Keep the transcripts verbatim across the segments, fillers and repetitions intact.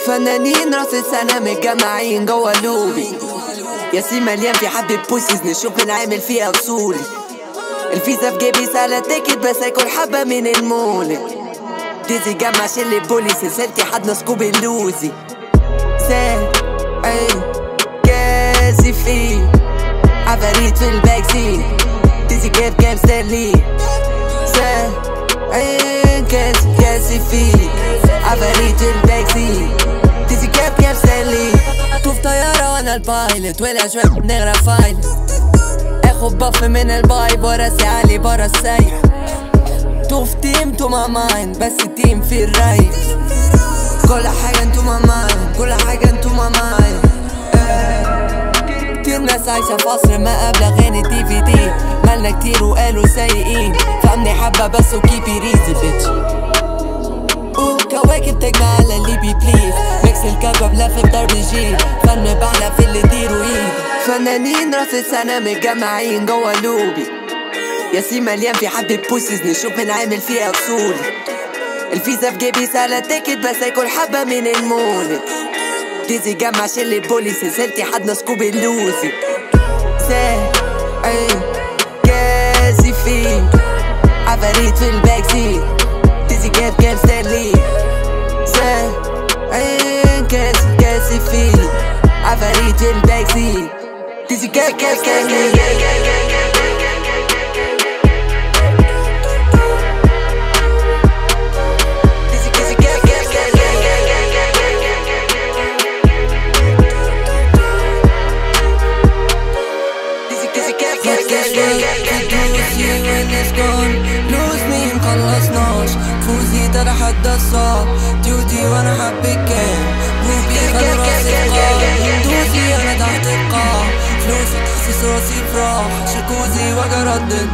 فنانين راس السنة متجمعين جوا لوبي، ياسين مليان في حبة بوسيز نشوف بنعمل فيها وصولي. الفيزا في جيبي سالة تيكت بس هاكل حبة من المولد. ديزي جمع شلة بولي سلسلتي حدنا سكوب اللوزي. زاد عين كاسي فيه عفاريت في الباكسيت. ديزي جاب كام ستانلي. زاد عين كاسي كاسي فيه عفاريت في الباكسيت. ديزي جاب كام ستانلي. طوف طيارة وانا البايلوت ولع شوية بنغرق فايلت. اخد بف من البايب وراسي عالي برا السايح. طوف تيم تو ما مايند بس تيم في الرايق. كل حاجة انتو ما مايند كل حاجة انتو ما مايند. كتير ناس عايشة في عصر ما قبل اغاني دي في دي. مالنا كتير وقالوا سايقين فهمني حبة بس وكيبي ريزي بيتش. كواكب تجمع على الليبي بليز. ميكس الكوكب لف بضرب الجيل. فن بعلى في اللي ديروا ايد. فنانين راس السنة متجمعين جوا لوبي، ياسين مليان في حبة بوسيز نشوف بنعمل فيها وصولي. الفيزا في جيبي سالة تيكت بس هاكل حبة من المولد. ديزي جمع شلة بولي سلسلتي حدنا سكوب اللوزي. زاد عين كاسي فيه عفاريت في الباكسيت. ديزي جاب كام ستانلي. زاد عين كاسي كاسي فيه عفاريت في الباكسيت. ديزي جاب كام ستانلي. مخلصناش فوزي ده لحد الصعب. ديوتي وانا حبك كام بوبي خلو راسي فقاع. دوسي انا تحت القاع فلوسي تخصص راسي فراح. شكوزي واجي اردد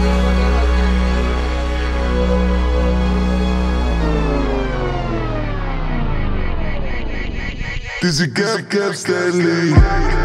Dizzy Gap Gap Stanley.